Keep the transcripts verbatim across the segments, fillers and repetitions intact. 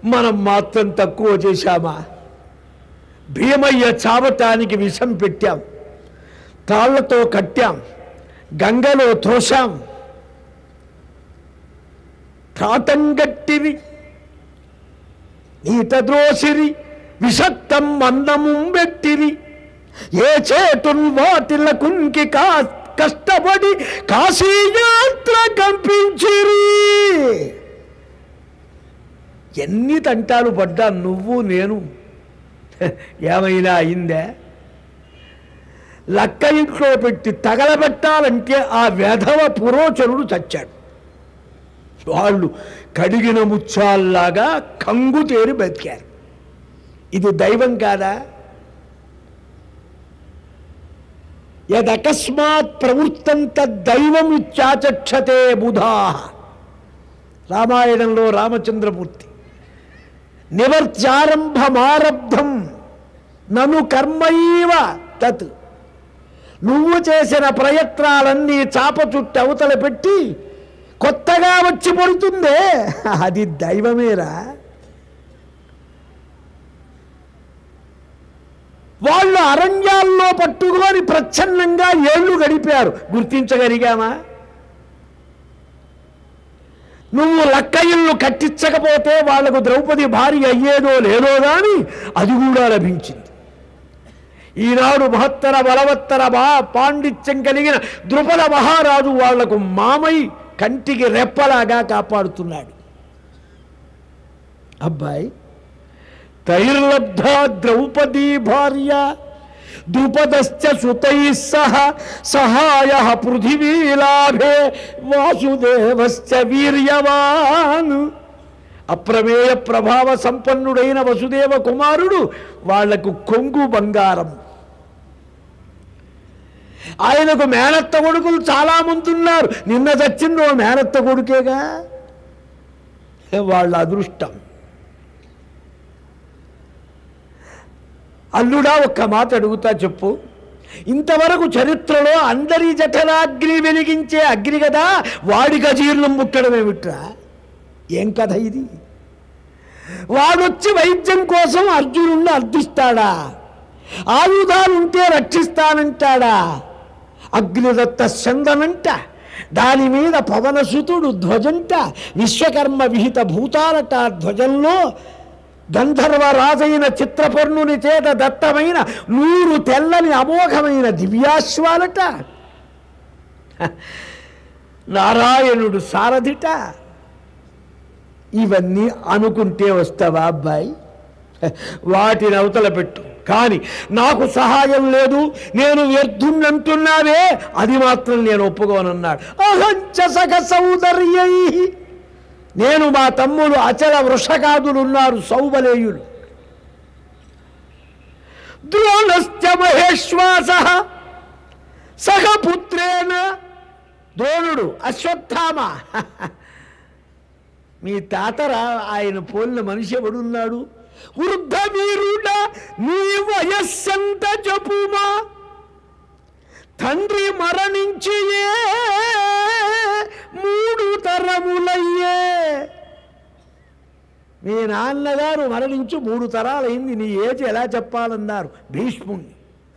మనం మాత్రం తక్కువ చేశామా? భీమయ్య చావటానికి విషం పెట్టాం, తాళ్లతో కట్టాం, గంగలో తోశాం, తాటంగట్టిరి నీట ద్రోసిరి విషత్తం అన్నము పెట్టిరి ఏ చేటున్ వాటిల కుంకి కా కష్టపడి కాశీయాత్ర కంపించిరి. ఎన్ని తంటాలు పడ్డా నువ్వు నేను, ఏమైనా అయిందే? లక్క ఇంట్లో పెట్టి తగలబెట్టాలంటే ఆ వెధవ పురోచనుడు చచ్చాడు. వాళ్ళు కడిగిన ముచ్చాల్లాగా కంగు తేరి బతికారు. ఇది దైవం కాదా? యదకస్మాత్ ప్రవృత్తంత దైవం ఇత్యాచక్షతే బుధా. రామాయణంలో రామచంద్రమూర్తి నివర్త్యారంభమారబ్ధం నను కర్మైవ తత్. నువ్వు చేసిన ప్రయత్నాలన్నీ చాప చుట్టూ అవతల పెట్టి కొత్తగా వచ్చి పడుతుందే, అది దైవమేరా. వాళ్ళు అరణ్యాల్లో పట్టుకొని ప్రచ్ఛన్నంగా ఏళ్ళు గడిపారు, గుర్తించగలిగామా? నువ్వు లక్క ఇల్లు కట్టించకపోతే వాళ్లకు ద్రౌపది భార్య అయ్యేదో లేదో కానీ అది కూడా లభించింది. ఈనాడు మహత్తర బలవత్తర బా పాండిత్యం కలిగిన ద్రుపద మహారాజు వాళ్లకు మామై కంటికి రెప్పలాగా కాపాడుతున్నాడు. అబ్బాయి, తైర్లబ్ధ ద్రౌపదీ భార్య ద్రుపదశ్చ సుతై సహ సహాయ పృథివీలాభే వాసుదేవశ్చ వీర్యవాన్. అప్రమేయ ప్రభావ సంపన్నుడైన వసుదేవ కుమారుడు వాళ్లకు కొంగు బంగారం. ఆయనకు మేనత్త కొడుకులు చాలా మంది ఉన్నారు. నిన్న చచ్చిందో మేనత్త కొడుకేగా, వాళ్ళ అదృష్టం. అల్లుడా, ఒక్క మాట అడుగుతా చెప్పు. ఇంతవరకు చరిత్రలో అందరి జఠరాగ్ని వెలిగించే అగ్ని కదా, వాడికి అజీర్ణం పుట్టడం ఏమిట్రా? ఏం కథ ఇది? వాడొచ్చి వైద్యం కోసం అర్జునుడిని అర్థిస్తాడా? ఆయుధాలుంటే రక్షిస్తానంటాడా? అగ్నిదత్త చందనంట, దాని మీద పవనసుతుడు ధ్వజంట, విశ్వకర్మ విహిత భూతాలట. ధ్వజంలో గంధర్వరాజైన చిత్రపర్ణుని చేత దత్తమైన నూరు తెల్లని అమోఘమైన దివ్యాశ్వాలట. నారాయణుడు సారథిట. ఇవన్నీ అనుకుంటే వస్తావా అబ్బాయి? వాటిని అవతల పెట్టు. కానీ నాకు సహాయం లేదు, నేను వ్యర్థున్నంటున్నావే, అది మాత్రం నేను ఒప్పుకోనన్నాడు. అహంచ సఖ సౌందర్యై. నేను మా తమ్ముడు అచల వృషకాదులు ఉన్నారు, సౌబలేయులు. ద్రోణశ్చ మహేశ్వాస సహ పుత్రేణ. ద్రోణుడు అశ్వత్థామ, మీ తాతరా, ఆయన పోలిన మనిషి ఎవడున్నాడు? వృద్ధ వీరుడ నీ వయస్సంత చెప్పుమా, తండ్రి మరణించియే మూడు తరములయ్యే. మీ నాన్నగారు మరణించి మూడు తరాలైంది, నీ ఏజ్ ఎలా చెప్పాలన్నారు భీష్ముణ్ణి.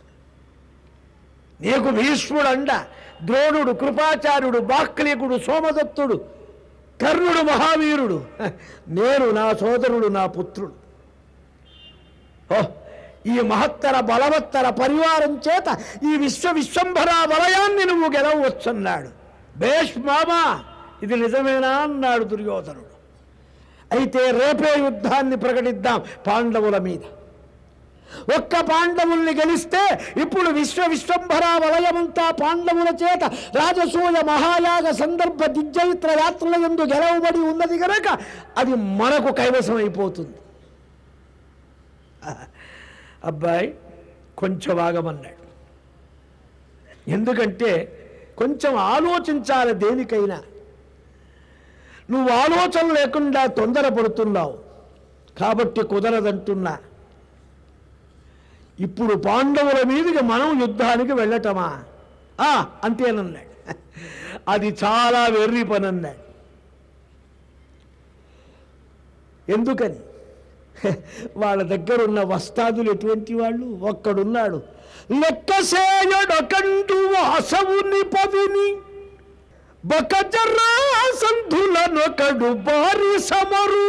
నీకు భీష్ముడు అండ, ద్రోణుడు, కృపాచార్యుడు, బాక్లికుడు, సోమదత్తుడు, కర్ణుడు మహావీరుడు, నేను నా సోదరుడు, నా పుత్రుడు. ఓహ్, ఈ మహత్తర బలవత్తర పరివారం చేత ఈ విశ్వ విశ్వంభర వలయాన్ని నువ్వు గెలవచ్చన్నాడు. బేష్ మామా, ఇది నిజమేనా అన్నాడు దుర్యోధనుడు. అయితే రేపే యుద్ధాన్ని ప్రకటిద్దాం పాండవుల మీద. ఒక్క పాండవుల్ని గెలిస్తే ఇప్పుడు విశ్వ విశ్వంభర వలయమంతా పాండవుల చేత రాజసూయ మహాయాగ సందర్భ దిగ్జయిత్ర యాత్రల యందు గెలవబడి ఉన్నది కనుక అది మనకు కైవసం అయిపోతుంది. అబ్బాయి, కొంచెం ఆగమన్నాడు. ఎందుకంటే కొంచెం ఆలోచించాలి దేనికైనా. నువ్వు ఆలోచన లేకుండా తొందరపడుతున్నావు కాబట్టి కుదరదంటున్నా. ఇప్పుడు పాండవుల మీదకి మనం యుద్ధానికి వెళ్ళటమా? అంతేనన్నాడు. అది చాలా వెర్రి పని అన్నాడు. ఎందుకని? వాళ్ళ దగ్గర ఉన్న వస్తాదులు ఎటువంటి వాళ్ళు? ఒక్కడున్నాడు, లెక్కసేయడకండు వాసవుని పవిని బకజరాసంధులనొకడు బారి సమరు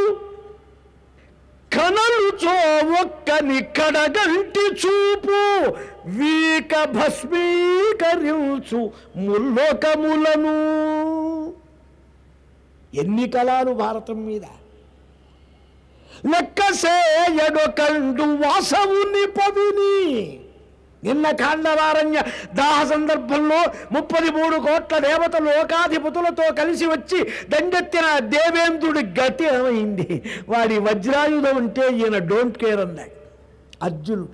కనలు చో ఒక్కని కడగంటి చూపు వీక భస్మీకరించు ముల్లోకములను. ఎన్ని కళలు భారతం మీద! లెక్కసేయడకండు వాసవుని పవిని. నిన్న కాండవారణ్య దాహ సందర్భంలో ముప్పది మూడు కోట్ల దేవత లోకాధిపతులతో కలిసి వచ్చి దండెత్తిన దేవేంద్రుడి గతి ఏమైంది? వాడి వజ్రాయుధం ఉంటే ఈయన డోంట్ కేర్ అన్నాడు అర్జునుడు.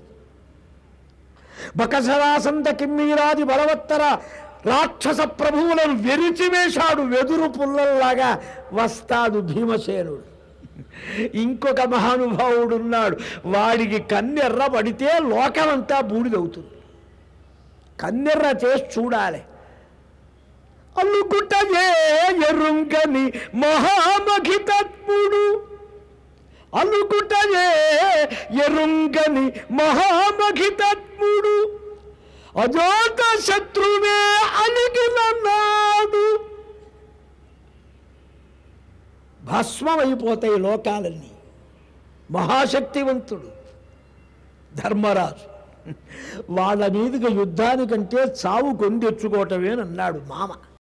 బకసరాసంత కిమ్మీరాది బలవత్తర రాక్షస ప్రభువులను వెరిచివేశాడు వెదురు పుల్లల్లాగా వస్తాడు భీమసేనుడు. ఇంకొక మహానుభావుడున్నాడు, వాడికి కన్నెర్ర పడితే లోకమంతా బూడిదవుతుంది. కన్నెర్ర చేసి చూడాలి. అల్లుకుటయే ఎరుంగని మహామఖితత్ముడు, అల్లుకుటయే ఎరుంగని మహామఖితత్ముడు అజాత శత్రువే అలిగినన్నాడు. భస్మమైపోతాయి లోకాలన్నీ. మహాశక్తివంతుడు ధర్మరాజు. వాళ్ళ మీదుగా యుద్ధానికంటే చావు కొని తెచ్చుకోవటమేనన్నాడు మామ.